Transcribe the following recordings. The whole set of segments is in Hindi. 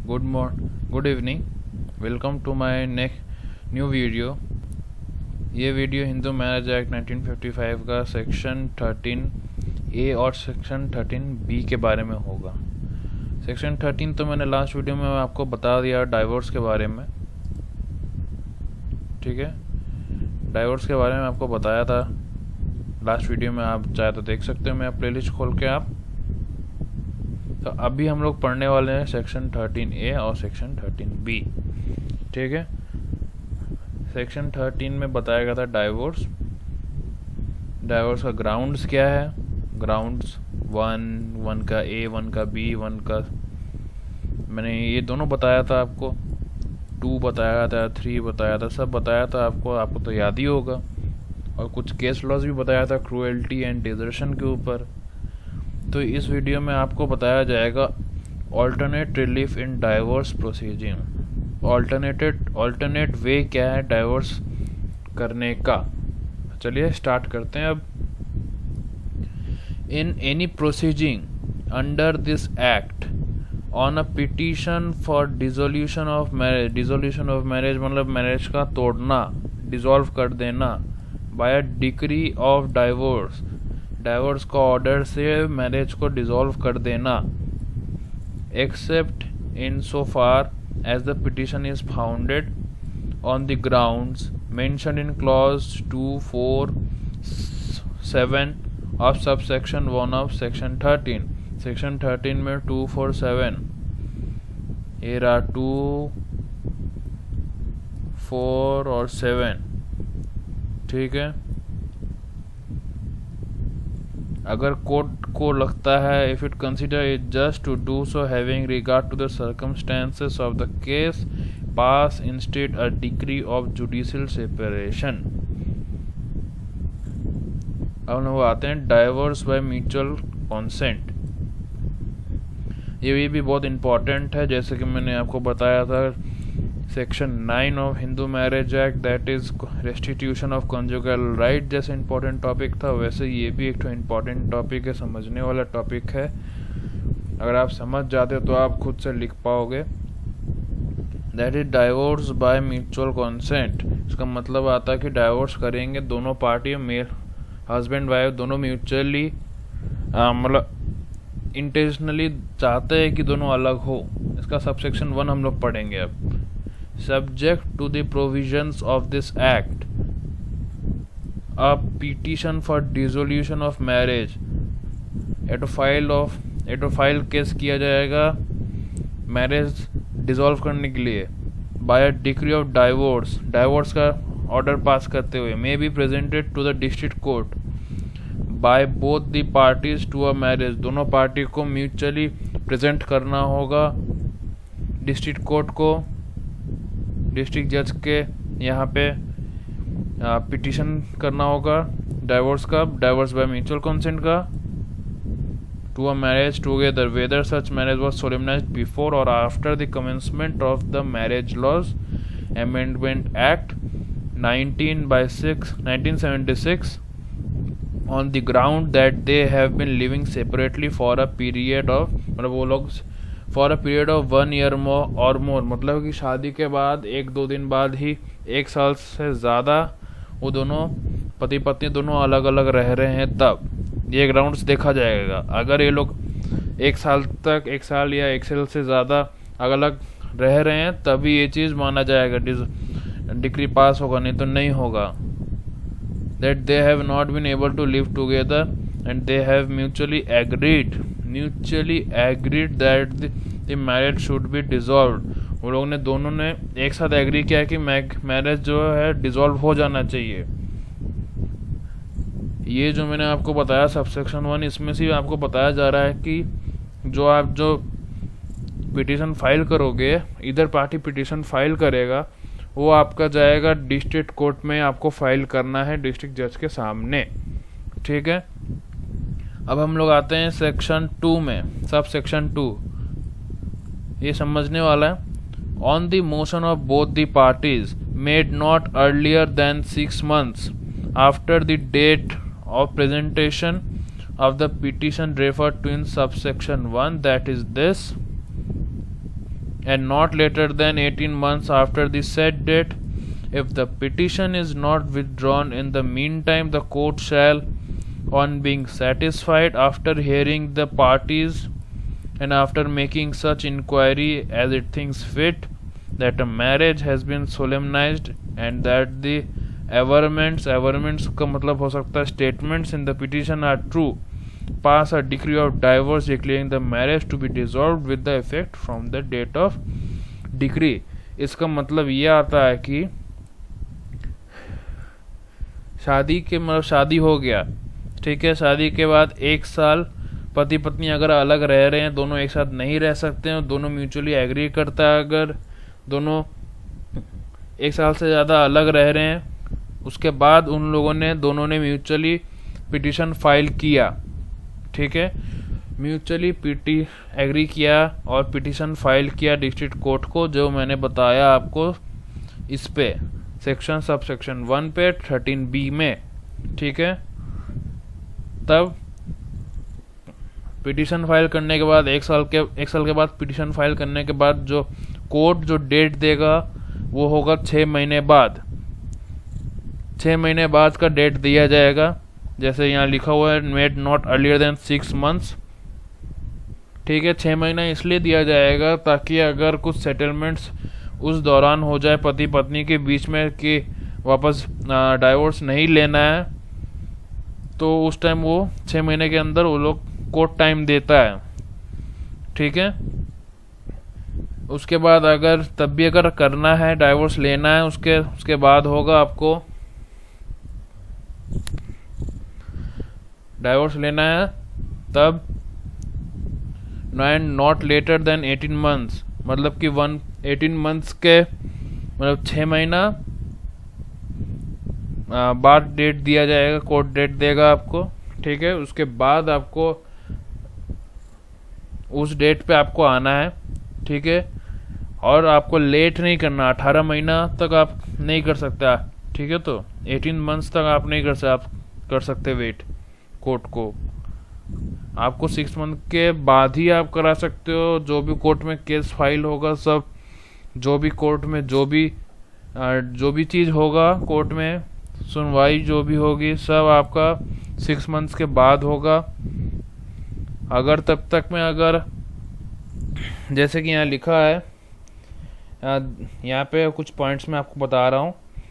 Good evening. Welcome to my new video. ये वीडियो हिंदू मैरिज एक्ट 1955 का सेक्शन 13A और सेक्शन 13B के बारे में होगा। सेक्शन 13 तो मैंने लास्ट वीडियो में आपको बता दिया डाइवोर्स के बारे में, ठीक है। डाइवोर्स के बारे में आपको बताया था लास्ट वीडियो में, आप चाहे तो देख सकते हो मेरा प्लेलिस्ट खोल के आप। तो अभी हम लोग पढ़ने वाले हैं सेक्शन 13A और सेक्शन 13B, ठीक है। सेक्शन 13 में बताया गया था डाइवोर्स का ग्राउंड्स क्या है। ग्राउंड्स 1 का A, 1 का B, 1 का मैंने ये दोनों बताया था आपको, 2 बताया था, 3 बताया था, सब बताया था आपको तो याद ही होगा। और कुछ केस लॉज भी बताया था क्रूएल्टी एंड डिजर्शन के ऊपर। तो इस वीडियो में आपको बताया जाएगा alternate relief in divorce proceeding. Alternate way क्या है डाइवोर्स करने का। चलिए स्टार्ट करते हैं अब। In any proceeding under this act on a petition for dissolution of marriage मतलब मैरिज का तोड़ना, डिसॉल्व कर देना, by a decree of divorce का ऑर्डर से मैरिज को डिसॉल्व कर देना, except in so far as the petition is founded on the grounds mentioned in clause 2, 4, 7 of subsection 1 of section 13। Section 13 में 2, 4, 7 ये रहा 2, 4 और 7, ठीक है। अगर कोर्ट को लगता है if it consider it just to do so having regard to the circumstances of the case pass instead a decree of judicial separation. अब लोग आते हैं डाइवोर्स बाय म्यूचुअल कॉन्सेंट। ये भी बहुत इम्पोर्टेंट है, जैसे कि मैंने आपको बताया था section 9 of Hindu marriage act, that is restitution of conjugal right. जैसे इम्पोर्टेंट टॉपिक था वैसे ये भी एक तो इम्पोर्टेंट टॉपिक है, समझने वाला टॉपिक है। अगर आप समझ जाते हो तो आप खुद से लिख पाओगे। That is divorce by mutual consent. इसका मतलब आता है कि डाइवोर्स करेंगे दोनों पार्टी, हस्बैंड वाइफ दोनों म्यूचुअली मतलब इंटेंशनली चाहते हैं कि दोनों अलग हो। इसका सबसेक्शन 1 हम लोग पढ़ेंगे अब। Subject to the provisions of this act, a petition for dissolution of marriage एटोफाइल केस किया जाएगा मैरिज डिसॉल्व करने के लिए by a decree of divorce का ऑर्डर पास करते हुए, may be presented to the district court by both the parties to a marriage. दोनों पार्टी को म्यूचुअली प्रेजेंट करना होगा डिस्ट्रिक्ट कोर्ट को, डिस्ट्रिक्ट जज के यहाँ पे पिटीशन करना होगा डाइवोर्स बाय म्यूचुअल कंसेंट का to a marriage together whether such marriage was solemnized before और after the commencement of the marriage laws amendment act 1976 on the ground that they have been living separately for a period of मतलब वो लोग for a period of 1 year और मोर, मतलब कि शादी के बाद 1-2 दिन बाद ही 1 साल से ज़्यादा वो दोनों पति पत्नी दोनों अलग अलग रह रहे हैं, तब ये ग्राउंड्स देखा जाएगा। अगर ये लोग 1 साल या 1 साल से ज़्यादा अलग अलग रह रहे हैं तभी ये चीज़ माना जाएगा, डिक्री पास होगा, नहीं तो नहीं होगा। That they have not been able to live together and they have mutually agreed that the marriage should be dissolved. वो लोग ने दोनों ने एक साथ एग्री किया कि मैरिज जो है डिसॉल्व हो जाना चाहिए। ये जो मैंने आपको बताया सबसेक्शन 1, इसमें से आपको बताया जा रहा है कि जो पिटीशन फाइल करोगे, इधर पार्टी पिटीशन फाइल करेगा वो आपका जाएगा डिस्ट्रिक्ट कोर्ट में, आपको फाइल करना है डिस्ट्रिक्ट जज के सामने, ठीक है। अब हम लोग आते हैं सेक्शन 2 में, सब सेक्शन 2 ये समझने वाला है। On the motion of both the parties made not earlier than 6 months after the date of presentation of the petition referred to in subsection 1, that is this, and not later than 18 months after the said date. If the petition is not withdrawn in the meantime, the court shall, on being satisfied after hearing the parties and after making such inquiry as it thinks fit, that a marriage has been solemnized and that the averments का मतलब हो सकता है statements in the petition are true, pass a decree of divorce declaring the marriage to be dissolved with the effect from the date of decree. इसका मतलब ये आता है कि शादी हो गया, ठीक है, शादी के बाद 1 साल पति पत्नी अगर अलग रह रहे हैं, दोनों एक साथ नहीं रह सकते हैं, दोनों म्यूचुअली एग्री करता है, अगर दोनों 1 साल से ज़्यादा अलग रह रहे हैं, उसके बाद उन लोगों ने दोनों ने म्यूचुअली पिटीशन फाइल किया, ठीक है, म्यूचुअली एग्री किया और पिटीशन फाइल किया डिस्ट्रिक्ट कोर्ट को, जो मैंने बताया आपको इस पे सेक्शन सब सेक्शन 1 पे 13B में, ठीक है। तब पिटीशन फाइल करने के बाद 1 साल के बाद पिटीशन फाइल करने के बाद जो कोर्ट जो डेट देगा वो होगा 6 महीने बाद। 6 महीने बाद का डेट दिया जाएगा, जैसे यहाँ लिखा हुआ है made not earlier than 6 months, ठीक है। 6 महीना इसलिए दिया जाएगा ताकि अगर कुछ सेटलमेंट्स उस दौरान हो जाए पति पत्नी के बीच में कि वापस डाइवोर्स नहीं लेना है, तो उस टाइम वो 6 महीने के अंदर वो लोग कोर्ट टाइम देता है, ठीक है। उसके बाद अगर तब भी अगर करना है डाइवोर्स लेना है उसके बाद होगा आपको डाइवोर्स लेना है, तब नॉट लेटर देन 18 मंथ्स, मतलब कि 18 मंथ्स के मतलब 6 महीना बाद डेट दिया जाएगा, कोर्ट डेट देगा आपको, ठीक है। उसके बाद आपको उस डेट पे आपको आना है, ठीक है, और आपको लेट नहीं करना, 18 महीना तक आप नहीं कर सकते, ठीक है। तो 18 मंथ्स तक आप नहीं कर सकते वेट कोर्ट को, आपको 6 मंथ के बाद ही आप करा सकते हो। जो भी कोर्ट में केस फाइल होगा, सब जो भी कोर्ट में जो भी चीज़ होगा, कोर्ट में सुनवाई जो भी होगी, सब आपका 6 मंथ्स के बाद होगा। अगर तब तक में अगर जैसे कि यहाँ लिखा है, यहाँ पे कुछ पॉइंट्स मैं आपको बता रहा हूँ।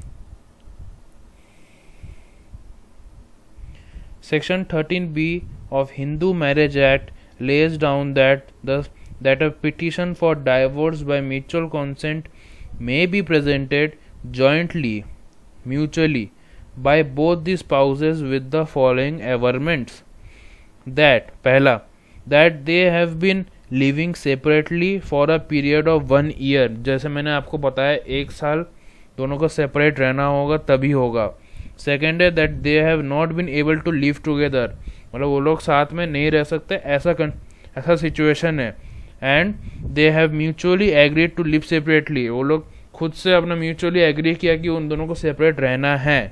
Section 13B of Hindu Marriage Act lays down that a petition for divorce by mutual consent may be presented jointly, mutually, by both the spouses with the following averments: that पहला, that they have been living separately for a period of 1 year, जैसे मैंने आपको बताया 1 साल दोनों को सेपरेट रहना होगा तभी होगा। सेकेंड है that they have not been able to live together, मतलब वो लोग साथ में नहीं रह सकते, ऐसा सिचुएशन है। And they have mutually agreed to live separately, वो लोग खुद से अपना म्यूचुअली एग्री किया कि उन दोनों को सेपरेट रहना है,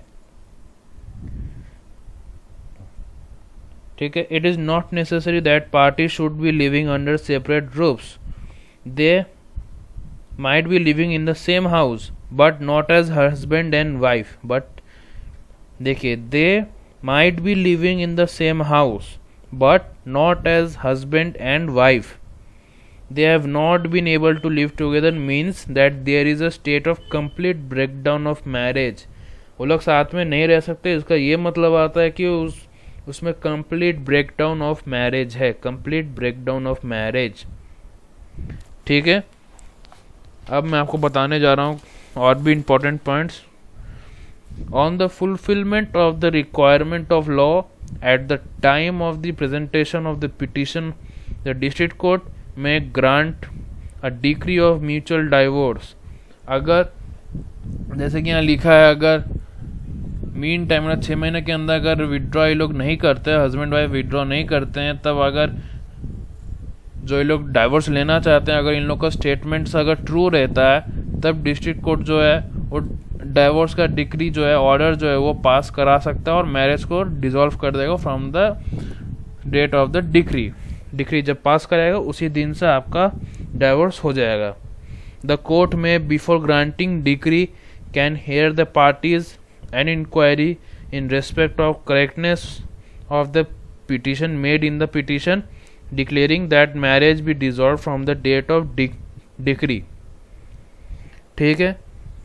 ठीक है। It is not necessary that party should be living under separate roofs, they might be living in the same house but not as husband and wife, but देखिए, they might be living in the same house but not as husband and wife. They have not been able to live together means that there is a state of complete breakdown of marriage. वो लोग साथ में नहीं रह सकते, इसका ये मतलब आता है कि उसमें complete breakdown of marriage है, complete breakdown of marriage, ठीक है। अब मैं आपको बताने जा रहा हूँ और भी important points. On the fulfillment of the requirement of law at the time of the presentation of the petition, the district court may grant a decree of mutual divorce. अगर जैसे कि यहाँ लिखा है, अगर मीन टाइम 6 महीने के अंदर अगर विड्रॉ ये लोग नहीं करते, हस्बैंड वाइफ विड्रॉ नहीं करते हैं, तब अगर जो ये लोग डाइवोर्स लेना चाहते हैं, अगर इन लोग का स्टेटमेंट्स अगर ट्रू रहता है, तब डिस्ट्रिक्ट कोर्ट जो है वो डाइवोर्स का डिक्री जो है, ऑर्डर जो है वो पास करा सकता है और मैरिज को डिसॉल्व कर देगा from the date of the decree. Decree जब पास करेगा उसी दिन से आपका डाइवोर्स हो जाएगा, द कोर्ट में before granting decree can hear the parties an inquiry in respect of correctness of the petition made in the petition declaring that marriage be dissolved from the date of decree. ठीक है,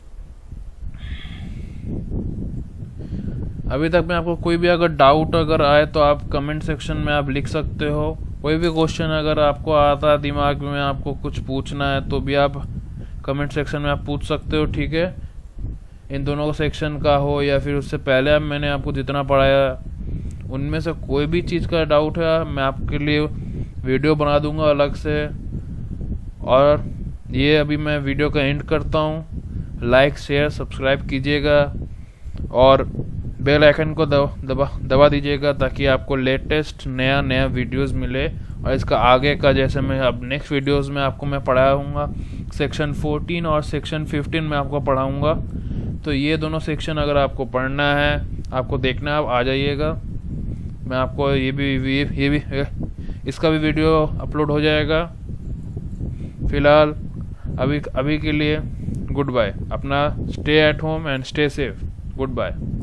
अभी तक में आपको कोई भी अगर डाउट अगर आए तो आप कमेंट सेक्शन में आप लिख सकते हो। कोई भी क्वेश्चन अगर आपको आता है दिमाग में, आपको कुछ पूछना है तो भी आप कमेंट सेक्शन में आप पूछ सकते हो। ठीक है, इन दोनों सेक्शन का हो या फिर उससे पहले मैंने आपको जितना पढ़ाया उनमें से कोई भी चीज़ का डाउट है मैं आपके लिए वीडियो बना दूंगा अलग से। और ये अभी मैं वीडियो का एंड करता हूँ। लाइक शेयर सब्सक्राइब कीजिएगा और बेल आइकन को दबा दीजिएगा ताकि आपको लेटेस्ट नया वीडियोस मिले। और इसका आगे का जैसे मैं अब नेक्स्ट वीडियोस में आपको मैं पढ़ाऊँगा सेक्शन 14 और सेक्शन 15 में आपको पढ़ाऊँगा। तो ये दोनों सेक्शन अगर आपको पढ़ना है, आपको देखना है, आप आ जाइएगा। मैं आपको ये भी इसका भी वीडियो अपलोड हो जाएगा। फिलहाल अभी के लिए गुड बाय। अपना stay at home and stay safe. Good bye.